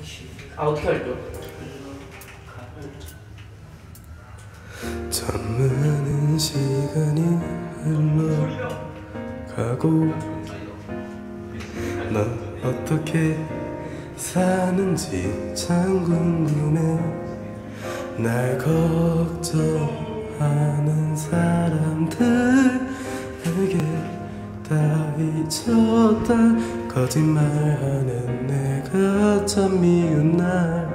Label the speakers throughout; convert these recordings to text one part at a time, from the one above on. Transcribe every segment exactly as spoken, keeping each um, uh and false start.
Speaker 1: 아 어떻게 알죠?
Speaker 2: 참 많은 시간이 흘러가고 넌 어떻게 사는지 참 궁금해. 날 걱정하는 사람들에게 다 잊었다. 거짓말하는 내가 참 미운 날.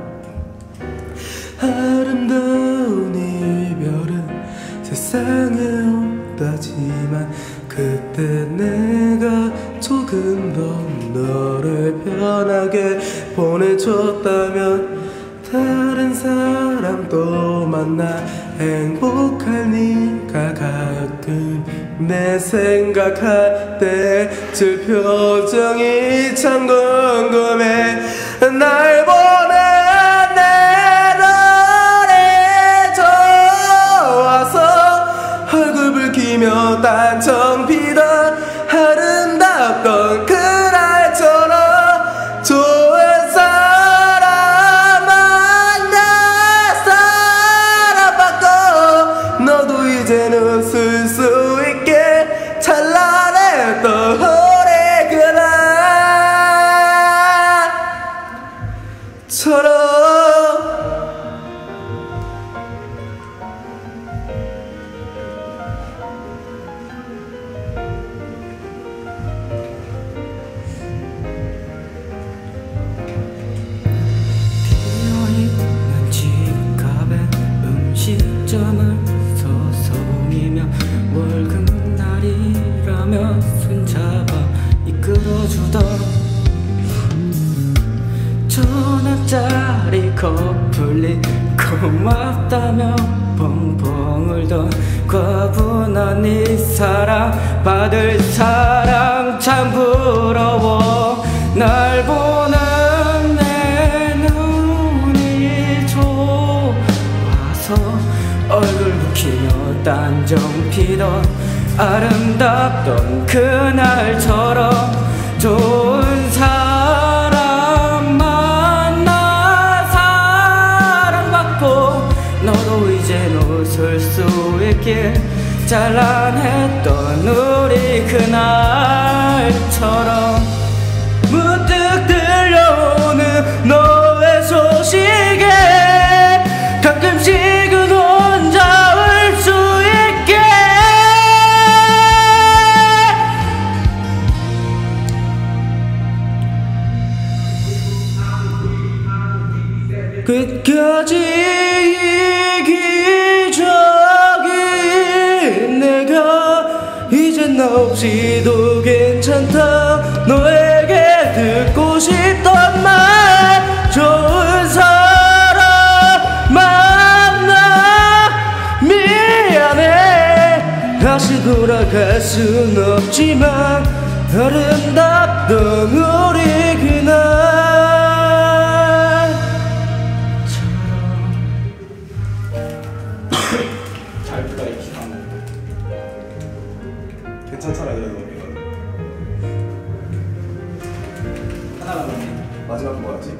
Speaker 2: 아름다운 이별은 세상에 없다지만 그때 내가 조금 더 너를 편하게 보내줬다면 다른 사람 또 만나 행복할 네가 가끔 내 생각할 때 질 표정이 참 궁금해. 날 보는 내 노래 좋아서 얼굴 붉히며 단청 피던 아름답던 그날처럼 좋은 사람 만나 사랑받고 너도 이젠 웃을 수 있게 찬란했던 우리 그날처럼.
Speaker 3: 음식점을 서성이며 월급날이라며 손잡아 이끌어주던 천원짜리 커플이 고맙다며 펑펑 울던 과분한 이 사랑 받을 사랑 참 부러워. 날 보는 얼굴 붉히며 단정 피던 아름답던 그날처럼 좋은 사람 만나 사랑받고 너도 이젠 웃을 수 있길 찬란했던 우리 그날처럼. 문득 들려오는 너의 소식에 가끔씩은 혼자 울 수 있게 끝까지 이기적인 내가 이젠 나 없이도 괜찮다. 너에게 듣고 싶던 말 좋은 사람 만나 미안해. 다시 돌아갈 순 없지만 아름답던 우리 그날처럼.
Speaker 1: 잘 불러 이 기상.
Speaker 2: 괜찮잖아. 그래도
Speaker 1: 하나 남았네.
Speaker 2: 마지막 뭐였지?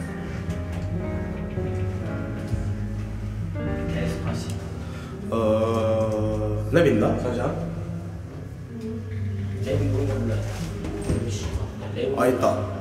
Speaker 1: 에스파시.
Speaker 2: 어... 랩 있나? 잠시만.
Speaker 1: 랩은 모르는 거 몰라요. 랩은
Speaker 2: 아 있다.